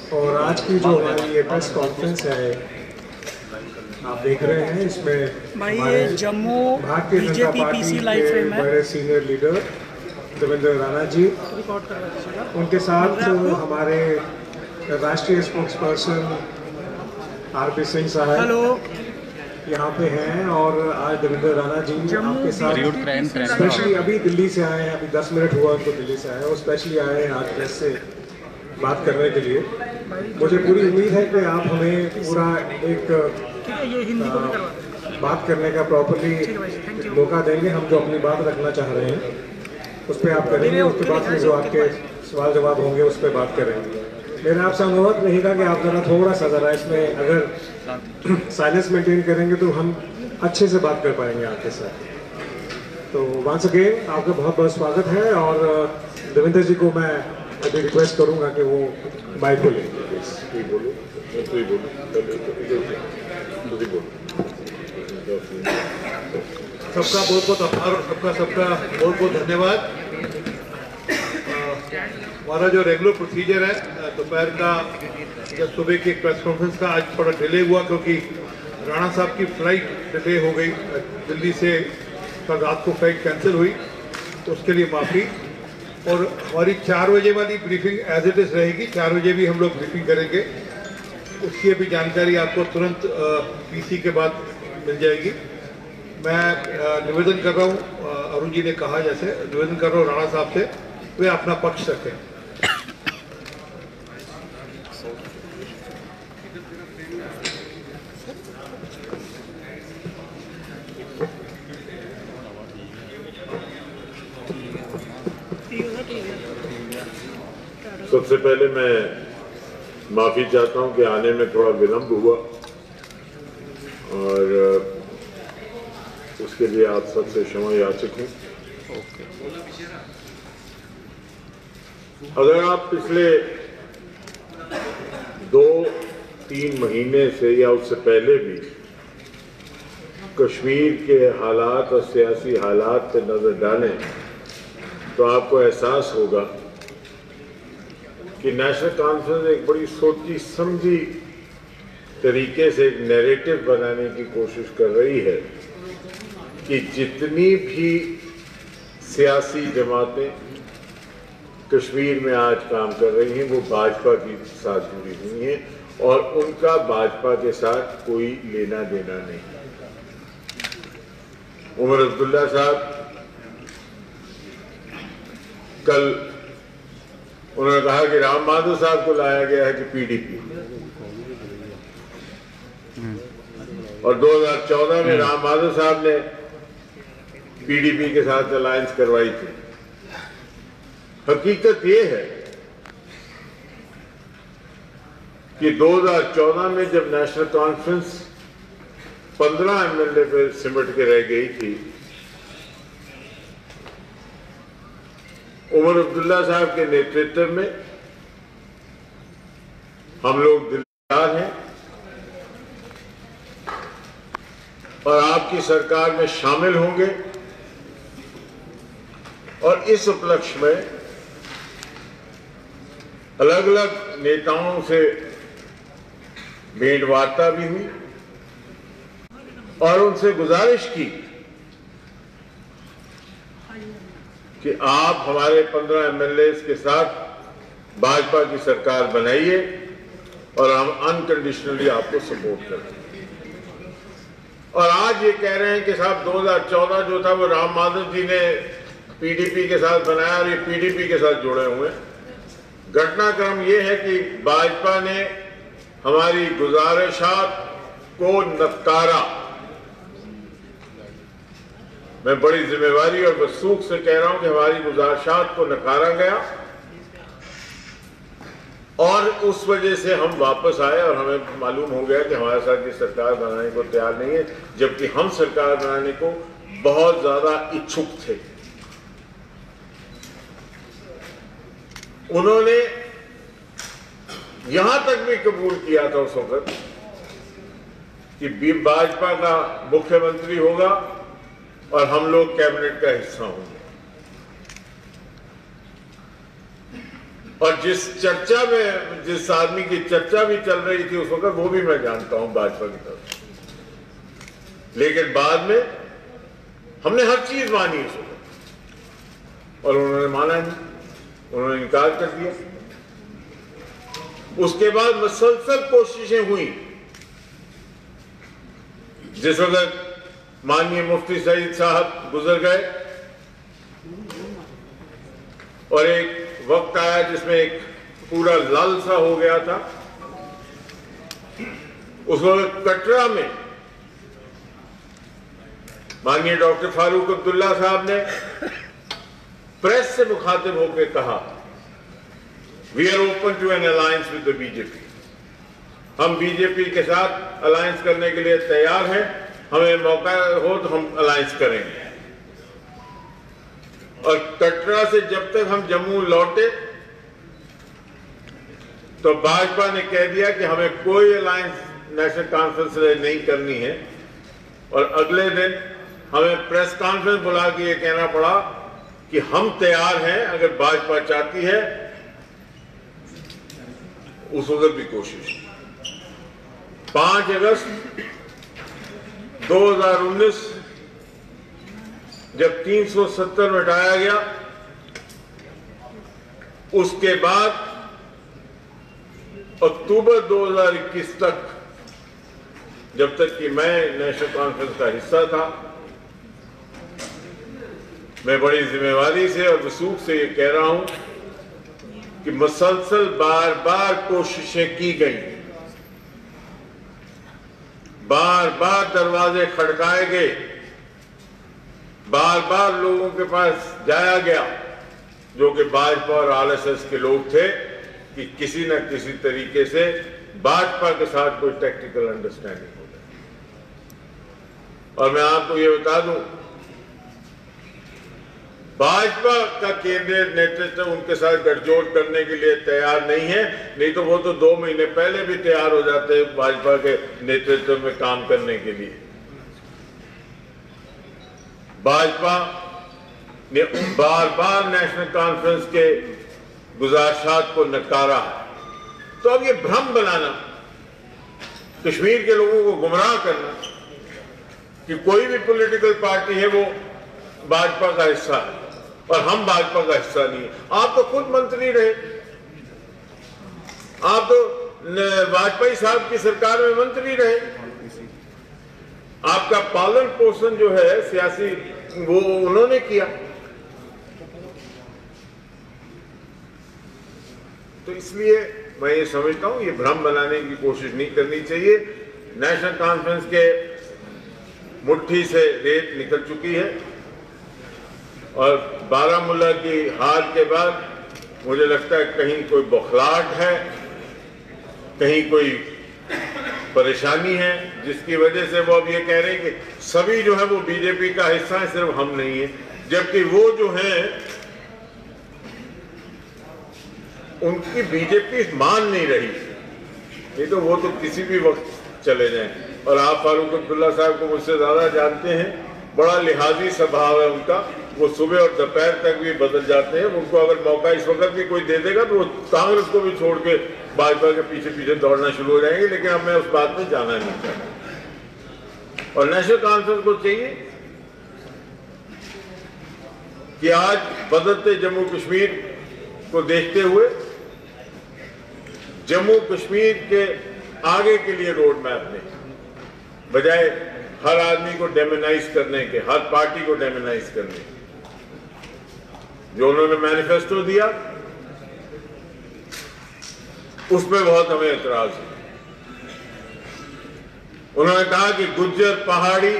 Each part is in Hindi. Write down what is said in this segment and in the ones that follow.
और आज की जो हमारी ये प्रेस कॉन्फ्रेंस है आप देख रहे हैं, इसमें हमारे जम्मू भारतीय जनता पार्टी के बड़े सीनियर लीडर देवेंद्र राणा जी, उनके साथ हमारे राष्ट्रीय स्पोक्स पर्सन आरपी सिंह साहब यहाँ पे हैं। और आज देवेंद्र राणा जी आपके साथ स्पेशली अभी दिल्ली से आए हैं, अभी 10 मिनट हुआ उनको दिल्ली से आए हैं, वो स्पेशली आए हैं आज प्रेस से बात करने के लिए। मुझे पूरी उम्मीद है कि आप हमें पूरा एक बात करने का प्रॉपर्ली मौका देंगे। हम जो अपनी बात रखना चाह रहे हैं उस पर आप करेंगे, उसके बाद जो आपके सवाल जवाब होंगे उस पर बात करेंगे। मेरा आपसे अनुरोध रहेगा कि आप थोड़ा सा ज़रा इसमें अगर साइलेंस मेंटेन करेंगे तो हम अच्छे से बात कर पाएंगे आपके साथ। तो वंस अगेन आपका बहुत बहुत स्वागत है। और देवेंद्र जी को मैं अभी रिक्वेस्ट करूंगा कि वो माइक को लेंगे। सबका बहुत बहुत आभार और सबका बहुत बहुत धन्यवाद। हमारा जो रेगुलर प्रोसीजर है दोपहर का या सुबह की प्रेस कॉन्फ्रेंस का आज थोड़ा डिले हुआ क्योंकि राणा साहब की फ्लाइट डिले हो गई। दिल्ली से कल रात को फ्लाइट कैंसिल हुई, तो उसके लिए माफ़ी। और हमारी 4 बजे वाली ब्रीफिंग एज इट इज़ रहेगी, 4 बजे भी हम लोग ब्रीफिंग करेंगे। उसकी अभी जानकारी आपको तुरंत पीसी के बाद मिल जाएगी। मैं निवेदन कर रहा हूँ, अरुण जी ने कहा जैसे निवेदन कर रहा हूँ राणा साहब से वे अपना पक्ष रखें। सबसे पहले मैं माफ़ी चाहता हूं कि आने में थोड़ा विलंब हुआ और उसके लिए आप सबसे क्षमा याचक हूं। अगर आप पिछले 2-3 महीने से या उससे पहले भी कश्मीर के हालात और सियासी हालात पर नजर डालें तो आपको एहसास होगा कि नेशनल कॉन्फ्रेंस एक बड़ी सोची समझी तरीके से एक नैरेटिव बनाने की कोशिश कर रही है कि जितनी भी सियासी जमातें कश्मीर में आज काम कर रही हैं वो भाजपा के साथ जुड़ी हुई हैं और उनका भाजपा के साथ कोई लेना देना नहीं। उमर अब्दुल्ला साहब कल उन्होंने कहा कि राम माधव साहब को लाया गया है कि पीडीपी, और 2014 में राम माधव साहब ने पीडीपी के साथ अलायंस करवाई थी। हकीकत ये है कि 2014 में जब नेशनल कॉन्फ्रेंस 15 एमएलए पे सिमट के रह गई थी, उमर अब्दुल्ला साहब के नेतृत्व में हम लोग दिलदार हैं और आपकी सरकार में शामिल होंगे। और इस उपलक्ष्य में अलग अलग नेताओं से भेंट वार्ता भी हुई और उनसे गुजारिश की कि आप हमारे 15 एमएलए के साथ भाजपा की सरकार बनाइए और हम अनकंडीशनली आपको सपोर्ट करें। और आज ये कह रहे हैं कि साहब 2014 जो था वो राम माधव जी ने पीडीपी के साथ बनाया और ये पीडीपी के साथ जुड़े हुए हैं। घटनाक्रम ये है कि भाजपा ने हमारी गुजारिशात को नकारा। मैं बड़ी जिम्मेवारी और वसूख से कह रहा हूं कि हमारी गुजारिशात को नकारा गया और उस वजह से हम वापस आए और हमें मालूम हो गया कि हमारे साथ ये सरकार बनाने को तैयार नहीं है, जबकि हम सरकार बनाने को बहुत ज्यादा इच्छुक थे। उन्होंने यहां तक भी कबूल किया था उस वक्त कि भाजपा का मुख्यमंत्री होगा और हम लोग कैबिनेट का हिस्सा होंगे। और जिस आदमी की चर्चा भी चल रही थी उस वक्त, वो भी मैं जानता हूं भाजपा की तरफ से। लेकिन बाद में हमने हर चीज मानी उस वक्त और उन्होंने माना नहीं, उन्होंने इनकार कर दिया। उसके बाद मुसलसल कोशिशें हुई। जिस वक्त माननीय मुफ्ती सईद साहब गुजर गए और एक वक्त आया जिसमें एक पूरा लाल सा हो गया था, उस वक्त कटरा में माननीय डॉक्टर फारूक अब्दुल्ला साहब ने प्रेस से मुखातिब होकर कहा, we are open to an alliance with the BJP. हम बीजेपी के साथ अलायंस करने के लिए तैयार हैं, हमें मौका हो तो हम अलायंस करेंगे। और कटरा से जब तक हम जम्मू लौटे तो भाजपा ने कह दिया कि हमें कोई अलायंस नेशनल कॉन्फ्रेंस से नहीं करनी है। और अगले दिन हमें प्रेस कॉन्फ्रेंस बुला के ये कहना पड़ा कि हम तैयार हैं, अगर भाजपा चाहती है। उस वक्त भी कोशिश 5 अगस्त 2019 जब 370 मिटाया गया, उसके बाद अक्टूबर 2021 तक, जब तक कि मैं नेशनल कॉन्फ्रेंस का हिस्सा था, मैं बड़ी जिम्मेवारी से और वसूख से ये कह रहा हूं कि मुसलसल बार बार कोशिशें की गई, बार बार दरवाजे खड़काए गए, बार बार लोगों के पास जाया गया जो कि भाजपा और आरएसएस के लोग थे, कि किसी न किसी तरीके से भाजपा के साथ कोई टेक्निकल अंडरस्टैंडिंग हो जाए। और मैं आपको ये बता दूं, भाजपा का केंद्रीय नेतृत्व उनके साथ गठजोड़ करने के लिए तैयार नहीं है, नहीं तो वो तो 2 महीने पहले भी तैयार हो जाते हैं भाजपा के नेतृत्व में काम करने के लिए। भाजपा ने बार बार नेशनल कॉन्फ्रेंस के गुजारिशात को नकारा है। तो अब ये भ्रम बनाना, कश्मीर के लोगों को गुमराह करना कि कोई भी पॉलिटिकल पार्टी है वो भाजपा का हिस्सा है और हम भाजपा का हिस्सा नहीं है। आप तो खुद मंत्री रहे, आप तो वाजपेयी साहब की सरकार में मंत्री रहे, आपका पालन पोषण जो है सियासी वो उन्होंने किया। तो इसलिए मैं ये समझता हूं ये भ्रम बनाने की कोशिश नहीं करनी चाहिए। नेशनल कॉन्फ्रेंस के मुट्ठी से रेत निकल चुकी है और बारामूला की हार के बाद मुझे लगता है कहीं कोई बौखलाहट है, कहीं कोई परेशानी है, जिसकी वजह से वो अब ये कह रहे हैं कि सभी जो है वो बीजेपी का हिस्सा है, सिर्फ हम नहीं है। जबकि वो जो है उनकी बीजेपी मान नहीं रही, नहीं तो वो तो किसी भी वक्त चले जाएं। और आप फारूक अब्दुल्ला साहब को मुझसे ज्यादा जानते हैं, बड़ा लिहाजी स्वभाव है उनका, वो सुबह और दोपहर तक भी बदल जाते हैं। उनको अगर मौका इस वक्त भी कोई दे देगा तो वो कांग्रेस को भी छोड़ के भाजपा के पीछे पीछे दौड़ना शुरू हो जाएंगे। लेकिन अब मैं उस बात में जाना नहीं चाहता। और नेशनल कॉन्फ्रेंस को चाहिए कि आज बदलते जम्मू कश्मीर को देखते हुए जम्मू कश्मीर के आगे के लिए रोड मैप ने, बजाय हर आदमी को डेमोनाइज करने के, हर पार्टी को डेमोनाइज करने के, जो उन्होंने मैनिफेस्टो दिया उसमें बहुत हमें एतराज है। उन्होंने कहा कि गुज्जर, पहाड़ी,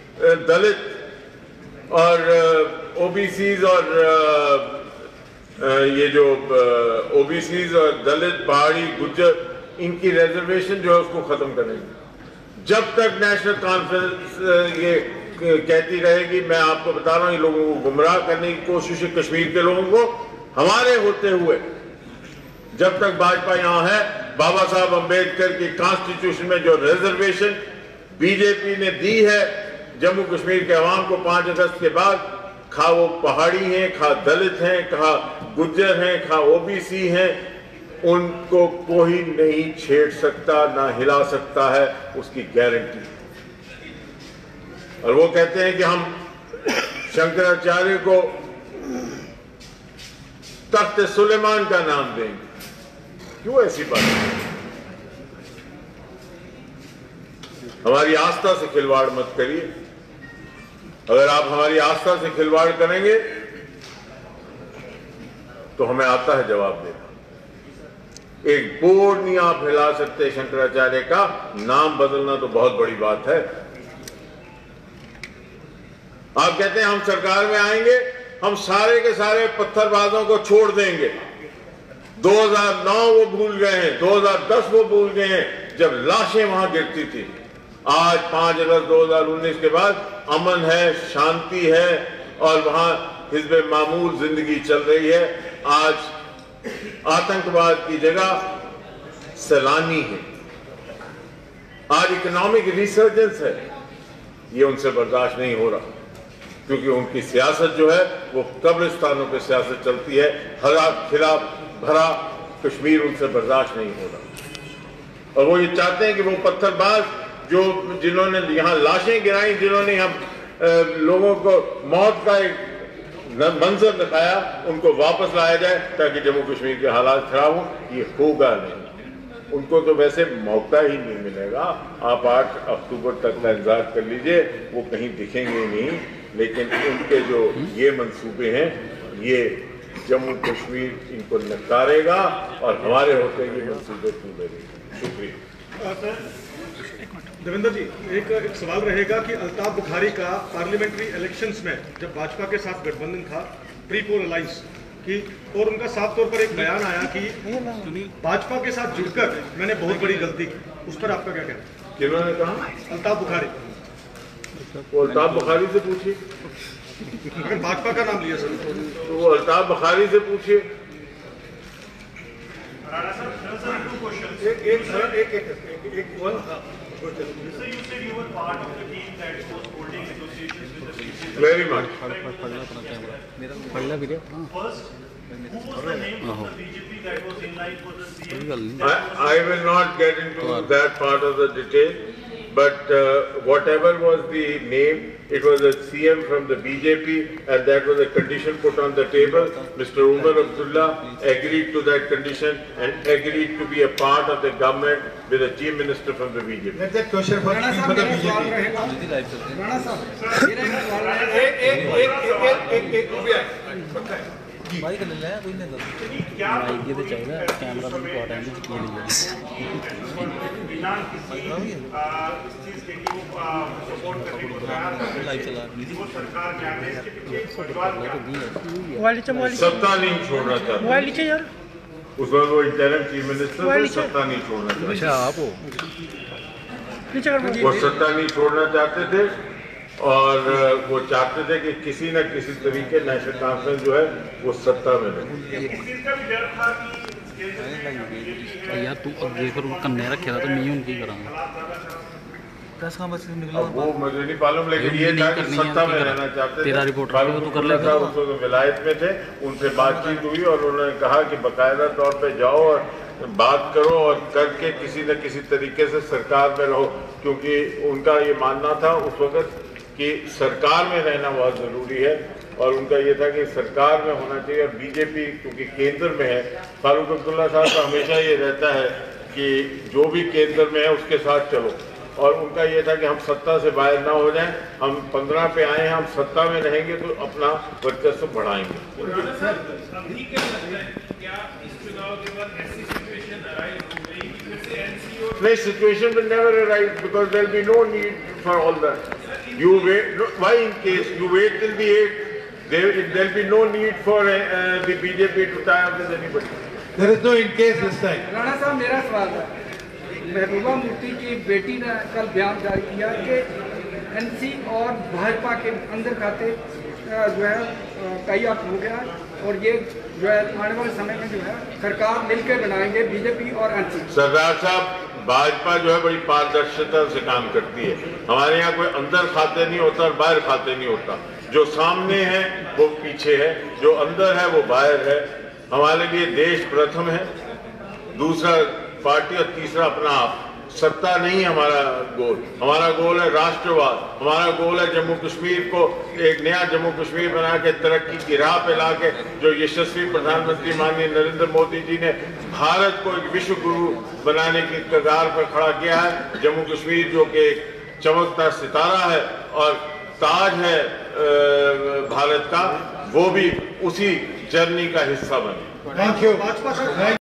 दलित और ओबीसीज और ये जो ओबीसीज और दलित, पहाड़ी, गुज्जर, इनकी रिजर्वेशन जो है उसको खत्म करेंगे। जब तक नेशनल कॉन्फ्रेंस ये कहती रहेगी, मैं आपको बता रहा हूं, इन लोगों को गुमराह करने की कोशिश है, कश्मीर के लोगों को, हमारे होते हुए जब तक भाजपा यहां है, बाबा साहब अंबेडकर की कॉन्स्टिट्यूशन में जो रिजर्वेशन बीजेपी ने दी है जम्मू कश्मीर के अवाम को 5 अगस्त के बाद, खा वो पहाड़ी हैं, खा दलित हैं, खा गुज्जर हैं, खा ओबीसी हैं, उनको कोई नहीं छेड़ सकता, ना हिला सकता है, उसकी गारंटी। और वो कहते हैं कि हम शंकराचार्य को तख्त सुलेमान का नाम देंगे। क्यों ऐसी बात है? हमारी आस्था से खिलवाड़ मत करिए। अगर आप हमारी आस्था से खिलवाड़ करेंगे तो हमें आता है जवाब देना। एक बोर्ड नहीं आप हिला सकते शंकराचार्य का, नाम बदलना तो बहुत बड़ी बात है। आप कहते हैं हम सरकार में आएंगे, हम सारे के सारे पत्थरबाजों को छोड़ देंगे। 2009 वो भूल गए हैं, 2010 वो भूल गए हैं जब लाशें वहां गिरती थी। आज 5 अगस्त 2019 के बाद अमन है, शांति है और वहां हिज़्ब मामूल जिंदगी चल रही है। आज आतंकवाद की जगह सैलानी है, आज इकोनॉमिक रिसर्जेंस है। ये उनसे बर्दाश्त नहीं हो रहा, क्योंकि उनकी सियासत जो है वो कब्रिस्तानों पे सियासत चलती है। हरा खिला भरा कश्मीर उनसे बर्दाश्त नहीं हो रहा। और वो ये चाहते हैं कि वो पत्थरबाज जो जिन्होंने यहाँ लाशें गिराई, जिन्होंने यहाँ लोगों को मौत का एक मंजर दिखाया, उनको वापस लाया जाए ताकि जम्मू कश्मीर के हालात खराब हो। ये होगा नहीं, उनको तो वैसे मौका ही नहीं मिलेगा। आप 8 अक्टूबर तक का इंतजार कर लीजिए, वो कहीं दिखेंगे नहीं। लेकिन उनके जो ये मंसूबे हैं, ये जम्मू कश्मीर इनको नकारेगा और हमारे होते ये मंसूबे पूरे रहेंगे। शुक्रिया। देवेंद्र जी, एक सवाल रहेगा कि अल्ताफ बुखारी का पार्लियामेंट्री इलेक्शंस में जब भाजपा के साथ गठबंधन था, प्री पोल अलायंस की, और उनका साफ तौर पर एक बयान आया कि भाजपा के साथ जुड़कर मैंने बहुत बड़ी गलती की। उस पर आपका क्या कहना है? किन्होंने कहा? अल्ताफ बुखारी। वो अल्ताफ बुखारी से पूछिए। अगर भाजपा का नाम लिया सर तो वो अल्ताफ बुखारी से पूछिए। Very much. I will not get into that part of the detail, but whatever was the name, it was a CM from the BJP, and that was a condition put on the table. Mr. Umar Abdullah agreed to that condition and agreed to be a part of the government with a chief minister from the BJP. Let that question for the mic ले ले कोई नहीं दो माइक ये तो चाहिए कैमरा भी इंपॉर्टेंट है ये लिए बिना किसी इस चीज के कि वो सपोर्ट करने को तैयार है लाइव चला वो सरकार क्या है इसके पीछे परिवार क्या है सत्ता नहीं छोड़ना चाहते मोबाइल नीचे यार उस वक्त वो इंटरिम चीफ मिनिस्टर सत्ता नहीं छोड़ना चाहते। अच्छा आप हो नीचे कर वो सत्ता नहीं छोड़ना चाहते थे और वो चाहते थे कि किसी न किसी तरीके नेशनल कॉन्फ्रेंस जो है वो सत्ता में रहे। यार तू अगे फिर कन्ने रखे था तो मैं उनकी करांगा प्रेस कॉन्फ्रेंस निकला वो मुझे नहीं मालूम, लेकिन ये था कि सत्ता में रहना चाहते थे। तेरा रिपोर्टर है तो कर लेगा। उस वक्त विलायत में थे, उनसे बातचीत हुई और उन्होंने कहा कि बाकायदा तौर पे जाओ और बात करो और करके किसी न किसी तरीके से सरकार में रहो, क्योंकि उनका ये मानना था उस वक्त कि सरकार में रहना बहुत ज़रूरी है और उनका ये था कि सरकार में होना चाहिए। और बीजेपी क्योंकि केंद्र में है, फारूक अब्दुल्ला साहब का हमेशा ये रहता है कि जो भी केंद्र में है उसके साथ चलो, और उनका ये था कि हम सत्ता से बाहर ना हो जाएं, हम 15 पे आए हैं, हम सत्ता में रहेंगे तो अपना वर्चस्व बढ़ाएंगे। नहीं, situation will never arise because there will be no need for all that. You wait. No, why in case you wait till the 8th? There'll be no need for the BJP to tie up with anybody. There is no in case this time. Rana साहब, मेरा सवाल है, महबूबा मुफ्ती की बेटी ने कल बयान जारी किया कि एनसी और भाजपा के अंदर खाते जो है टाई अप हो गया और ये जो है आने वाले समय में जो है सरकार मिलकर बनाएंगे बीजेपी और एनसी। सरदार साहब, भाजपा जो है बड़ी पारदर्शिता से काम करती है। हमारे यहाँ कोई अंदर खाते नहीं होता और बाहर खाते नहीं होता। जो सामने है वो पीछे है, जो अंदर है वो बाहर है। हमारे लिए देश प्रथम है, दूसरा पार्टी और तीसरा अपना आप। सत्ता नहीं हमारा गोल है राष्ट्रवाद। हमारा गोल है जम्मू कश्मीर को एक नया जम्मू कश्मीर बना के तरक्की की राह पे ला के, जो यशस्वी प्रधानमंत्री माननीय नरेंद्र मोदी जी ने भारत को एक विश्व गुरु बनाने की कगार पर खड़ा किया है। जम्मू कश्मीर जो कि एक चमकता सितारा है और ताज है भारत का, वो भी उसी जर्नी का हिस्सा बने। भाजपा